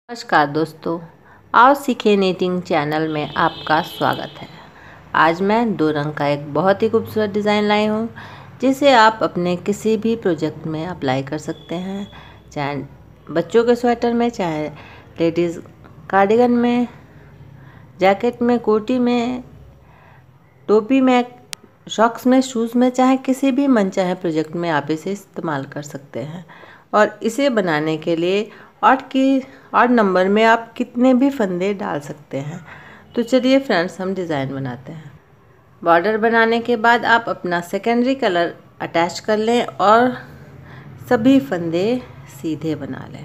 नमस्कार दोस्तों, आओ सीखे नीटिंग चैनल में आपका स्वागत है। आज मैं 2 रंग का एक बहुत ही खूबसूरत डिज़ाइन लाई हूँ, जिसे आप अपने किसी भी प्रोजेक्ट में अप्लाई कर सकते हैं, चाहे बच्चों के स्वेटर में, चाहे लेडीज़ कार्डिगन में, जैकेट में, कोटी में, टोपी में, सॉक्स में, शूज़ में, चाहे किसी भी मनचाहे प्रोजेक्ट में आप इसे इस्तेमाल कर सकते हैं। और इसे बनाने के लिए ऑड नंबर में आप कितने भी फंदे डाल सकते हैं। तो चलिए फ्रेंड्स, हम डिज़ाइन बनाते हैं। बॉर्डर बनाने के बाद आप अपना सेकेंडरी कलर अटैच कर लें और सभी फंदे सीधे बना लें।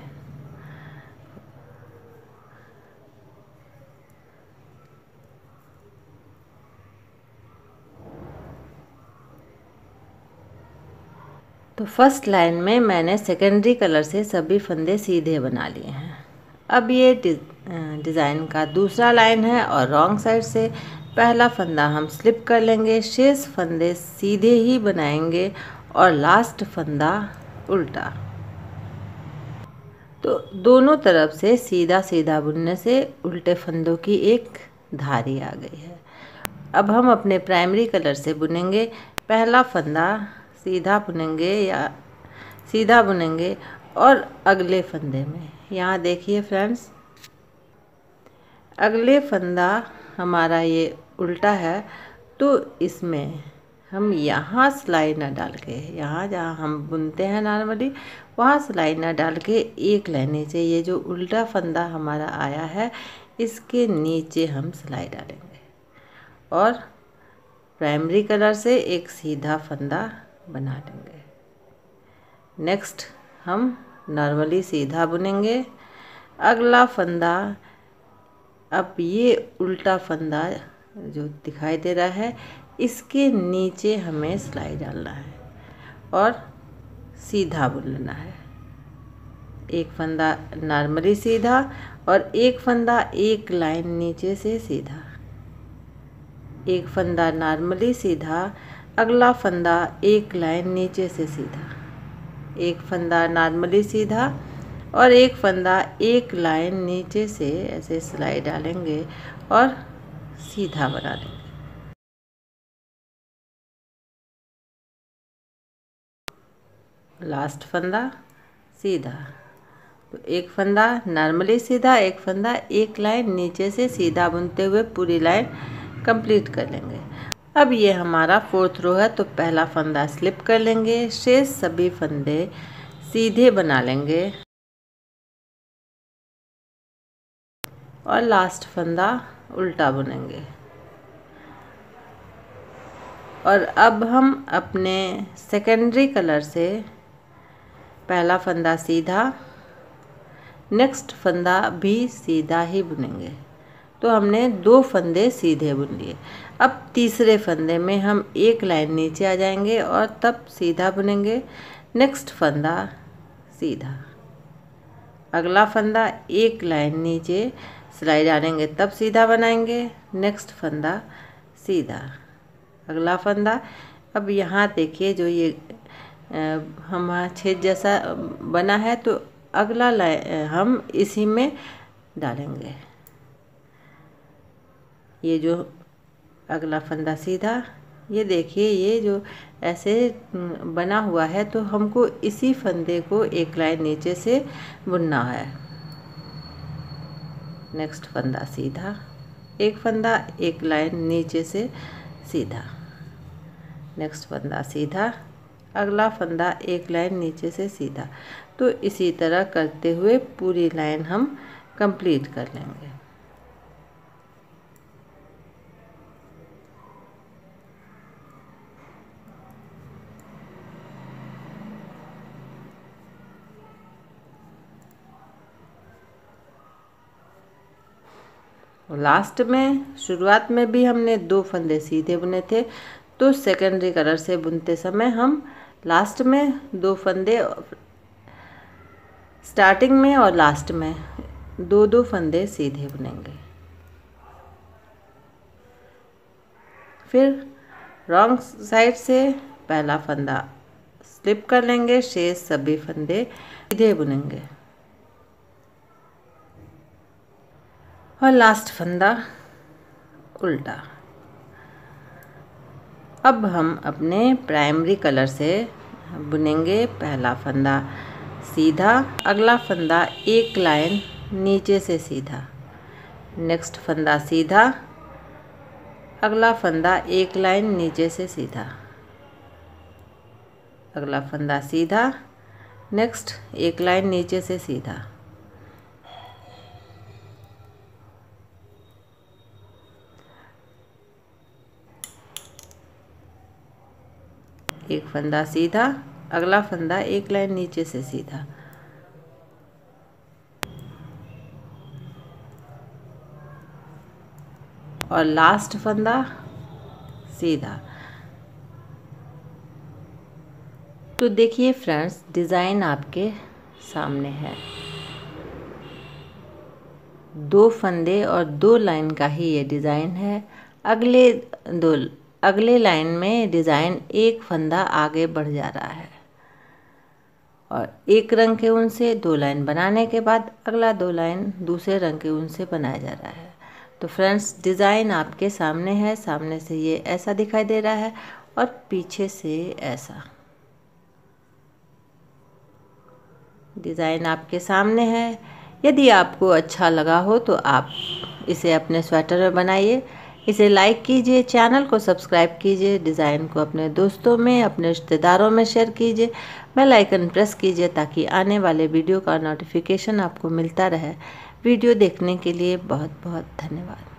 तो फर्स्ट लाइन में मैंने सेकेंडरी कलर से सभी फंदे सीधे बना लिए हैं। अब ये डिज़ाइन का दूसरा लाइन है और रॉन्ग साइड से पहला फंदा हम स्लिप कर लेंगे, शेष फंदे सीधे ही बनाएंगे और लास्ट फंदा उल्टा। तो दोनों तरफ से सीधा सीधा बुनने से उल्टे फंदों की एक धारी आ गई है। अब हम अपने प्राइमरी कलर से बुनेंगे। पहला फंदा सीधा बुनेंगे और अगले फंदे में, यहाँ देखिए फ्रेंड्स, अगले फंदा हमारा ये उल्टा है, तो इसमें हम यहाँ सिलाई न डाल के, यहाँ जहाँ हम बुनते हैं नॉर्मली वहाँ सिलाई न डाल के एक लाइन नीचे, ये जो उल्टा फंदा हमारा आया है इसके नीचे हम सिलाई डालेंगे और प्राइमरी कलर से एक सीधा फंदा बना लेंगे। नेक्स्ट हम नॉर्मली सीधा बुनेंगे। अगला फंदा, अब ये उल्टा फंदा जो दिखाई दे रहा है इसके नीचे हमें सिलाई डालना है और सीधा बुनना है। एक फंदा नॉर्मली सीधा और एक फंदा एक लाइन नीचे से सीधा, एक फंदा नॉर्मली सीधा, अगला फंदा एक लाइन नीचे से सीधा, एक फंदा नॉर्मली सीधा और एक फंदा एक लाइन नीचे से ऐसे सिलाई डालेंगे और सीधा बना देंगे। लास्ट फंदा सीधा, तो एक फंदा नॉर्मली सीधा, एक फंदा एक लाइन नीचे से सीधा बुनते हुए पूरी लाइन कंप्लीट कर लेंगे। अब ये हमारा 4th रो है, तो पहला फंदा स्लिप कर लेंगे, शेष सभी फंदे सीधे बना लेंगे और लास्ट फंदा उल्टा बुनेंगे। और अब हम अपने सेकेंडरी कलर से पहला फंदा सीधा, नेक्स्ट फंदा भी सीधा ही बुनेंगे। तो हमने 2 फंदे सीधे बुन लिए। अब तीसरे फंदे में हम एक लाइन नीचे आ जाएंगे और तब सीधा बुनेंगे। नेक्स्ट फंदा सीधा, अगला फंदा एक लाइन नीचे सिलाई डालेंगे तब सीधा बनाएंगे। नेक्स्ट फंदा सीधा, अगला फंदा। अब यहाँ देखिए जो ये हमारा छेद जैसा बना है, तो अगला हम इसी में डालेंगे। ये जो अगला फंदा सीधा, ये देखिए ये जो ऐसे बना हुआ है, तो हमको इसी फंदे को एक लाइन नीचे से बुनना है। नेक्स्ट फंदा सीधा, एक फंदा एक लाइन नीचे से सीधा, नेक्स्ट फंदा सीधा, अगला फंदा एक लाइन नीचे से सीधा। तो इसी तरह करते हुए पूरी लाइन हम कंप्लीट कर लेंगे। लास्ट में, शुरुआत में भी हमने 2 फंदे सीधे बुने थे, तो सेकेंडरी कलर से बुनते समय हम लास्ट में 2 फंदे, स्टार्टिंग में और लास्ट में 2-2 फंदे सीधे बुनेंगे। फिर रॉन्ग साइड से पहला फंदा स्लिप कर लेंगे, शेष सभी फंदे सीधे बुनेंगे। और लास्ट फंदा उल्टा। अब हम अपने प्राइमरी कलर से बुनेंगे। पहला फंदा सीधा, अगला फंदा एक लाइन नीचे से सीधा, नेक्स्ट फंदा सीधा, अगला फंदा एक लाइन नीचे से सीधा, अगला फंदा सीधा, नेक्स्ट एक लाइन नीचे से सीधा, एक फंदा सीधा, अगला फंदा एक लाइन नीचे से सीधा, और लास्ट फंदा सीधा। तो देखिए फ्रेंड्स, डिज़ाइन आपके सामने है। 2 फंदे और 2 लाइन का ही ये डिज़ाइन है। अगले लाइन में डिज़ाइन एक फंदा आगे बढ़ जा रहा है और एक रंग के ऊन से 2 लाइन बनाने के बाद अगला 2 लाइन दूसरे रंग के ऊन से बनाया जा रहा है। तो फ्रेंड्स, डिज़ाइन आपके सामने है। सामने से ये ऐसा दिखाई दे रहा है और पीछे से ऐसा। डिज़ाइन आपके सामने है। यदि आपको अच्छा लगा हो तो आप इसे अपने स्वेटर में बनाइए। इसे लाइक कीजिए, चैनल को सब्सक्राइब कीजिए, डिज़ाइन को अपने दोस्तों में, अपने रिश्तेदारों में शेयर कीजिए, बेल आइकन प्रेस कीजिए ताकि आने वाले वीडियो का नोटिफिकेशन आपको मिलता रहे। वीडियो देखने के लिए बहुत बहुत धन्यवाद।